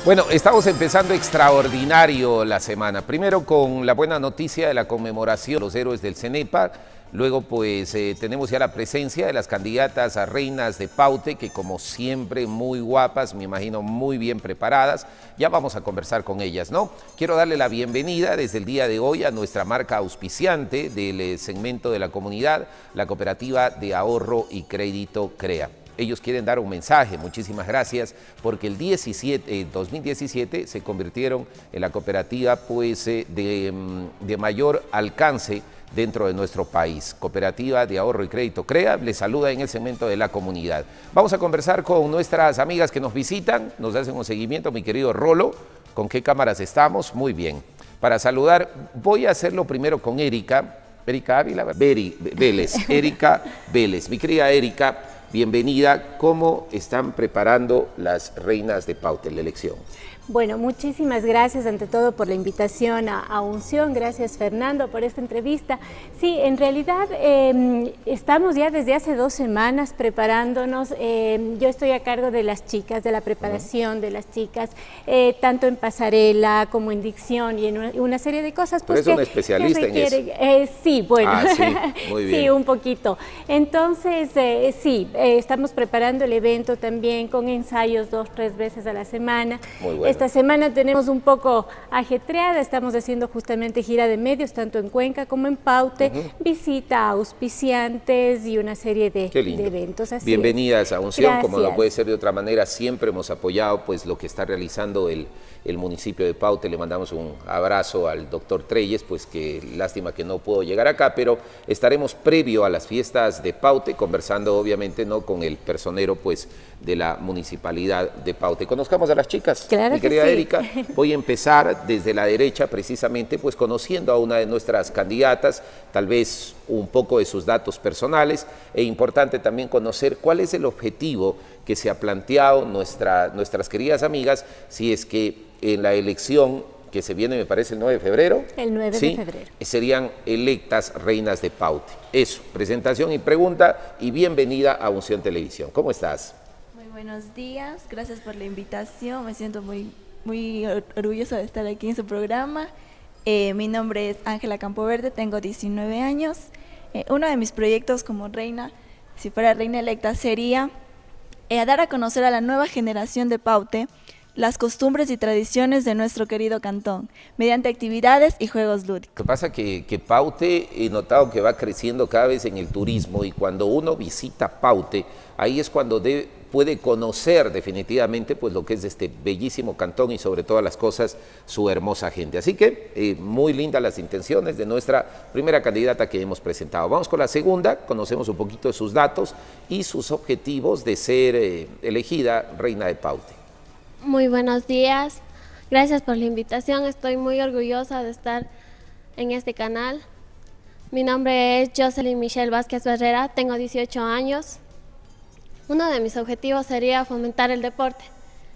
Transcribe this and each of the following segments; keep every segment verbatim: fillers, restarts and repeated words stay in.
Bueno, estamos empezando extraordinario la semana. Primero con la buena noticia de la conmemoración de los héroes del CENEPA. Luego pues eh, tenemos ya la presencia de las candidatas a reinas de Paute, que como siempre muy guapas, me imagino muy bien preparadas. Ya vamos a conversar con ellas, ¿no? Quiero darle la bienvenida desde el día de hoy a nuestra marca auspiciante del eh, segmento de la comunidad, la Cooperativa de Ahorro y Crédito CREA. Ellos quieren dar un mensaje, muchísimas gracias, porque el diecisiete, eh, dos mil diecisiete se convirtieron en la cooperativa pues, eh, de, de mayor alcance dentro de nuestro país. Cooperativa de Ahorro y Crédito CREA les saluda en el segmento de la comunidad. Vamos a conversar con nuestras amigas que nos visitan, nos hacen un seguimiento, mi querido Rolo. ¿Con qué cámaras estamos? Muy bien. Para saludar, voy a hacerlo primero con Erika, Erika Ávila, Beri, Vélez, Erika Vélez. Mi querida Erika, bienvenida. ¿Cómo están preparando las reinas de Paute en la elección? Bueno, muchísimas gracias ante todo por la invitación a, a Unción. Gracias, Fernando, por esta entrevista. Sí, en realidad eh, estamos ya desde hace dos semanas preparándonos. Eh, yo estoy a cargo de las chicas, de la preparación uh-huh. de las chicas, eh, tanto en pasarela como en dicción y en una, una serie de cosas. Pues, Pero es un especialista requiere, en eso. Eh, sí, bueno. Ah, sí, muy bien. Sí, un poquito. Entonces, eh, sí, eh, estamos preparando el evento también con ensayos dos, tres veces a la semana. Muy bueno. Esta semana tenemos un poco ajetreada, estamos haciendo justamente gira de medios, tanto en Cuenca como en Paute, uh-huh. visita a auspiciantes y una serie de, de eventos. Así Bienvenidas es. a Unción, Gracias. Como no puede ser de otra manera, siempre hemos apoyado pues, lo que está realizando el, el municipio de Paute. Le mandamos un abrazo al doctor Treyes, pues que lástima que no puedo llegar acá, pero estaremos previo a las fiestas de Paute, conversando obviamente no con el personero pues, de la municipalidad de Paute. Conozcamos a las chicas. Claro. Mi querida sí. Erika, voy a empezar desde la derecha precisamente pues conociendo a una de nuestras candidatas, tal vez un poco de sus datos personales, e importante también conocer cuál es el objetivo que se ha planteado nuestra, nuestras queridas amigas, si es que en la elección que se viene, me parece, el nueve de febrero. El nueve ¿sí? de febrero. Serían electas reinas de Paute. Eso, presentación y pregunta, y bienvenida a Unción Televisión. ¿Cómo estás? Buenos días, gracias por la invitación, me siento muy, muy orgullosa de estar aquí en su programa. Eh, mi nombre es Ángela Campoverde, tengo diecinueve años. Eh, uno de mis proyectos como reina, si fuera reina electa, sería eh, dar a conocer a la nueva generación de Paute las costumbres y tradiciones de nuestro querido cantón, mediante actividades y juegos lúdicos. Lo que pasa es que, que Paute, he notado que va creciendo cada vez en el turismo, y cuando uno visita Paute, ahí es cuando debe, puede conocer definitivamente pues, lo que es este bellísimo cantón y sobre todas las cosas su hermosa gente. Así que eh, muy lindas las intenciones de nuestra primera candidata que hemos presentado. Vamos con la segunda, conocemos un poquito de sus datos y sus objetivos de ser eh, elegida reina de Paute. Muy buenos días, gracias por la invitación, estoy muy orgullosa de estar en este canal. Mi nombre es Jocelyn Michelle Vázquez Barrera, tengo dieciocho años. Uno de mis objetivos sería fomentar el deporte,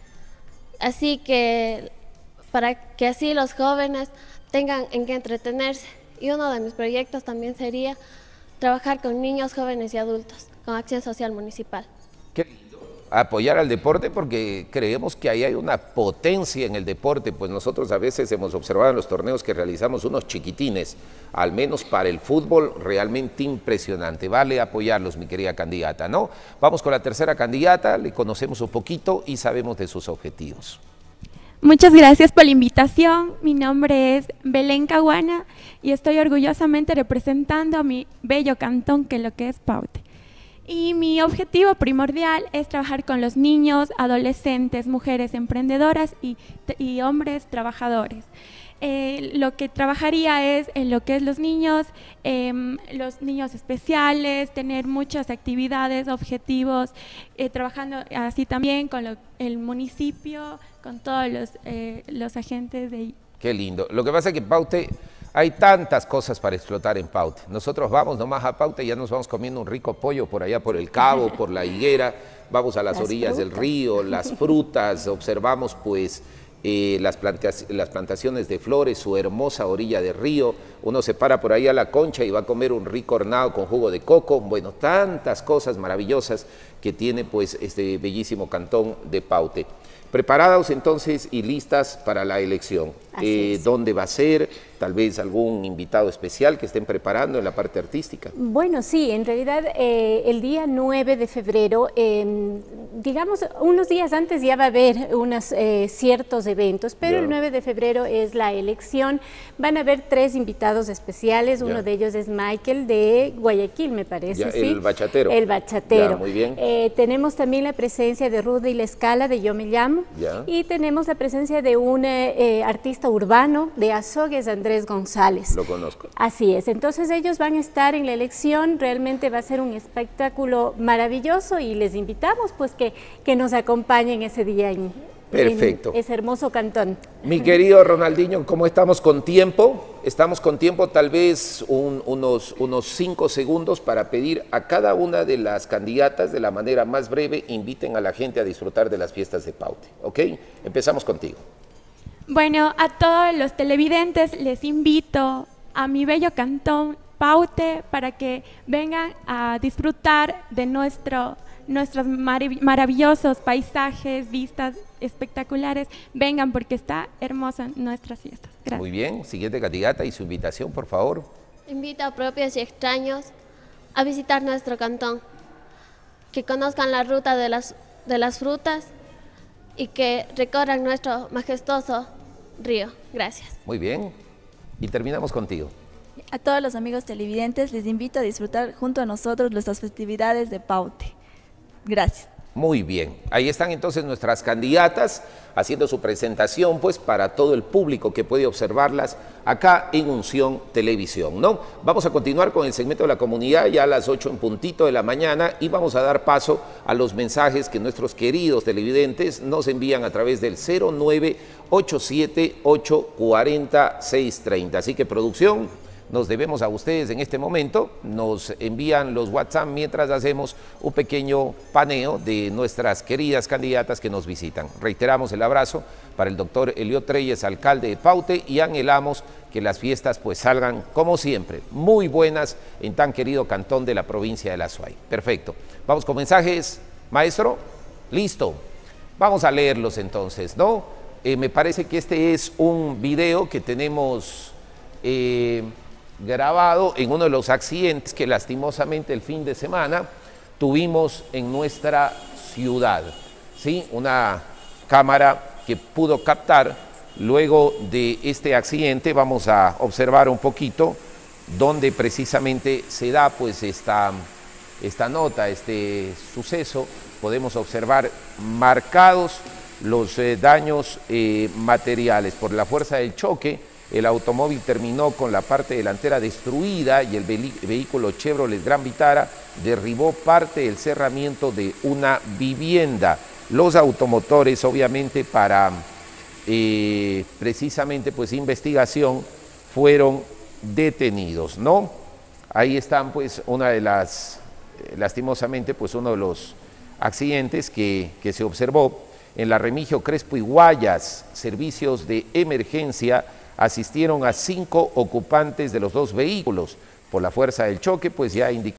así que para que así los jóvenes tengan en qué entretenerse. Y uno de mis proyectos también sería trabajar con niños, jóvenes y adultos, con Acción Social Municipal. Qué lindo. Apoyar al deporte, porque creemos que ahí hay una potencia en el deporte, pues nosotros a veces hemos observado en los torneos que realizamos unos chiquitines, al menos para el fútbol, realmente impresionante. Vale apoyarlos, mi querida candidata, ¿no? Vamos con la tercera candidata, le conocemos un poquito y sabemos de sus objetivos. Muchas gracias por la invitación. Mi nombre es Belén Caguana y estoy orgullosamente representando a mi bello cantón, que es lo que es Paute. Y mi objetivo primordial es trabajar con los niños, adolescentes, mujeres emprendedoras y, y hombres trabajadores. Eh, lo que trabajaría es en lo que es los niños, eh, los niños especiales, tener muchas actividades, objetivos, eh, trabajando así también con lo, el municipio, con todos los, eh, los agentes de... Qué lindo. Lo que pasa es que Paute, hay tantas cosas para explotar en Paute. Nosotros vamos nomás a Paute y ya nos vamos comiendo un rico pollo por allá por el Cabo, por la Higuera, vamos a las, las orillas frutas. del río, las frutas, observamos pues eh, las, plantas, las plantaciones de flores, su hermosa orilla de río, uno se para por ahí a la Concha y va a comer un rico hornado con jugo de coco, bueno, tantas cosas maravillosas que tiene pues este bellísimo cantón de Paute. Preparados entonces y listas para la elección. Eh, ¿Dónde va a ser? Tal vez algún invitado especial que estén preparando en la parte artística. Bueno, sí, en realidad eh, el día nueve de febrero, eh, digamos unos días antes ya va a haber unos eh, ciertos eventos, pero ya. El nueve de febrero es la elección. Van a haber tres invitados especiales, uno ya. de ellos es Michael de Guayaquil, me parece. Ya, ¿sí? El bachatero. El bachatero. Ya, muy bien. Eh, tenemos también la presencia de Rudy La Escala de Yo Me Llamo. Ya. Y tenemos la presencia de un eh, artista urbano de Azogues, Andrés González. Lo conozco. Así es, entonces ellos van a estar en la elección, realmente va a ser un espectáculo maravilloso y les invitamos pues que, que nos acompañen ese día en, Perfecto. en ese hermoso cantón. Mi querido Ronaldinho, ¿cómo estamos con tiempo? Estamos con tiempo, tal vez un, unos, unos cinco segundos para pedir a cada una de las candidatas de la manera más breve, inviten a la gente a disfrutar de las fiestas de Paute, ¿ok? Empezamos contigo. Bueno, a todos los televidentes les invito a mi bello cantón Paute para que vengan a disfrutar de nuestro, nuestros marav- maravillosos paisajes, vistas espectaculares. Vengan porque está hermosa nuestras fiestas. Gracias. Muy bien, siguiente candidata y su invitación, por favor. Invito a propios y extraños a visitar nuestro cantón, que conozcan la ruta de las, de las frutas y que recorran nuestro majestuoso río. Gracias. Muy bien. Y terminamos contigo. A todos los amigos televidentes les invito a disfrutar junto a nosotros nuestras festividades de Paute. Gracias. Muy bien. Ahí están entonces nuestras candidatas haciendo su presentación pues para todo el público que puede observarlas acá en Unción Televisión, ¿no? Vamos a continuar con el segmento de la comunidad ya a las ocho en puntito de la mañana y vamos a dar paso a los mensajes que nuestros queridos televidentes nos envían a través del cero nueve ocho siete ocho cuatro cero seis tres cero. Así que producción, nos debemos a ustedes en este momento, nos envían los WhatsApp mientras hacemos un pequeño paneo de nuestras queridas candidatas que nos visitan. Reiteramos el abrazo para el doctor Eliot Reyes, alcalde de Paute, y anhelamos que las fiestas pues salgan como siempre, muy buenas en tan querido cantón de la provincia de La Suay. Perfecto. Vamos con mensajes, maestro. Listo. Vamos a leerlos entonces, ¿no? Eh, me parece que este es un video que tenemos Eh, grabado en uno de los accidentes que lastimosamente el fin de semana tuvimos en nuestra ciudad, ¿sí? Una cámara que pudo captar luego de este accidente. Vamos a observar un poquito donde precisamente se da pues esta, esta nota, este suceso. Podemos observar marcados los eh, daños eh, materiales por la fuerza del choque. El automóvil terminó con la parte delantera destruida y el vehículo Chevrolet Gran Vitara derribó parte del cerramiento de una vivienda. Los automotores, obviamente, para eh, precisamente pues investigación, fueron detenidos, ¿no? Ahí están, pues, una de las, eh, lastimosamente, pues, uno de los accidentes que, que se observó en la Remigio Crespo y Guayas. Servicios de emergencia asistieron a cinco ocupantes de los dos vehículos. Por la fuerza del choque, pues ya indicó